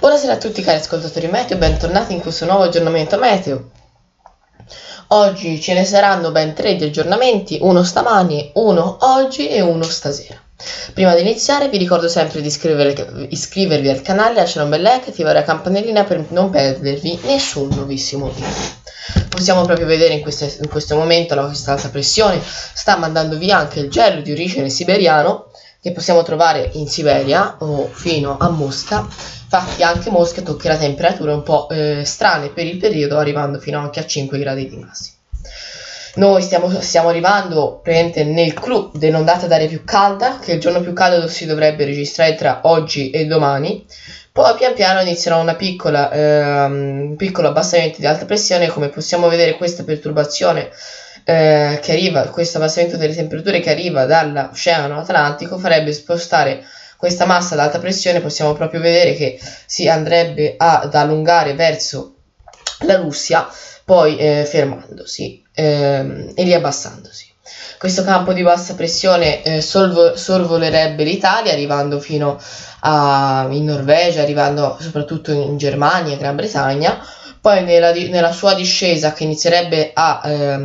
Buonasera a tutti cari ascoltatori meteo, bentornati in questo nuovo aggiornamento meteo. Oggi ce ne saranno ben 3 di aggiornamenti, uno stamani, uno oggi e uno stasera. Prima di iniziare vi ricordo sempre di iscrivervi al canale, lasciare un bel like e attivare la campanellina per non perdervi nessun nuovissimo video. Possiamo proprio vedere in questo momento questa alta pressione sta mandando via anche il gelo di origine siberiano che possiamo trovare in Siberia o fino a Mosca. Infatti anche Mosca toccherà temperature un po' strane per il periodo, arrivando fino anche a 5 gradi di massimo. Noi stiamo arrivando nel clou dell'ondata d'aria più calda, che il giorno più caldo si dovrebbe registrare tra oggi e domani. Poi pian piano inizierà un piccolo abbassamento di alta pressione. Come possiamo vedere, questa perturbazione che arriva, questo abbassamento delle temperature che arriva dall'Oceano Atlantico farebbe spostare questa massa ad alta pressione. Possiamo proprio vedere che si andrebbe ad allungare verso la Russia, poi fermandosi e riabbassandosi. Questo campo di bassa pressione sorvolerebbe l'Italia, arrivando fino in Norvegia, arrivando soprattutto in Germania e Gran Bretagna. Poi nella sua discesa, che inizierebbe a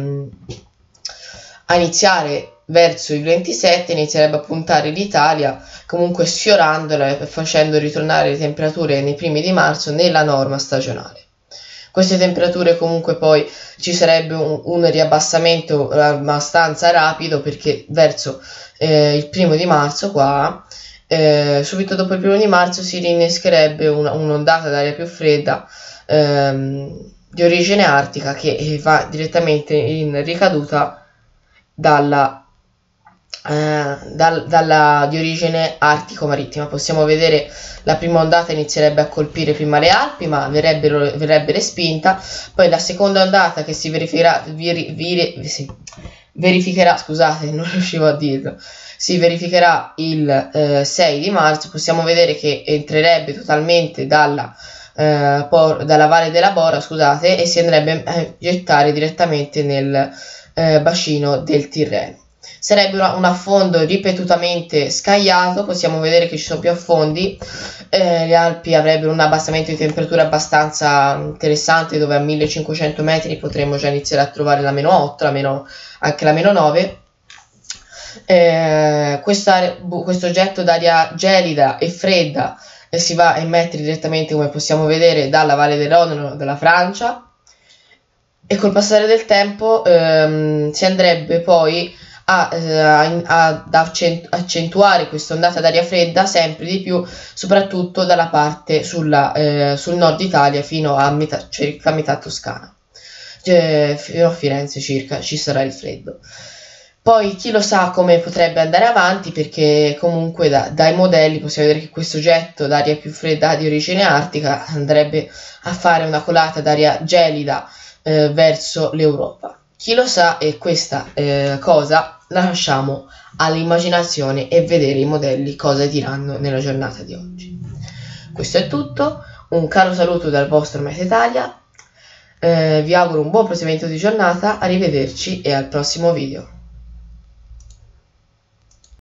iniziare verso i 27, inizierebbe a puntare l'Italia, comunque sfiorandola e facendo ritornare le temperature nei primi di marzo nella norma stagionale. Queste temperature comunque poi ci sarebbe un riabbassamento abbastanza rapido, perché verso il primo di marzo qua, subito dopo il primo di marzo si rinnescherebbe un'ondata d'aria più fredda di origine artica, che va direttamente in ricaduta di origine artico-marittima. Possiamo vedere la prima ondata inizierebbe a colpire prima le Alpi, ma verrebbe respinta. Poi la seconda ondata, che si verificherà, scusate, non riuscivo a dirlo, si verificherà il 6 di marzo. Possiamo vedere che entrerebbe totalmente dalla Valle della Bora, scusate, e si andrebbe a gettare direttamente nel bacino del Tirreno. Sarebbe un affondo ripetutamente scagliato. Possiamo vedere che ci sono più affondi. Le Alpi avrebbero un abbassamento di temperatura abbastanza interessante, dove a 1500 metri potremmo già iniziare a trovare la meno 8, anche la meno 9. Questo getto d'aria gelida e fredda si va a emettere direttamente, come possiamo vedere, dalla Valle del Rodano, dalla Francia, e col passare del tempo si andrebbe poi ad accentuare questa ondata d'aria fredda sempre di più, soprattutto dalla parte sul nord Italia, fino a circa metà Toscana, fino a Firenze circa ci sarà il freddo. Poi chi lo sa come potrebbe andare avanti, perché comunque dai modelli possiamo vedere che questo getto d'aria più fredda di origine artica andrebbe a fare una colata d'aria gelida verso l'Europa. Chi lo sa, e questa cosa la lasciamo all'immaginazione e vedere i modelli cosa diranno nella giornata di oggi. Questo è tutto, un caro saluto dal vostro Meteo Italia, vi auguro un buon proseguimento di giornata, arrivederci e al prossimo video.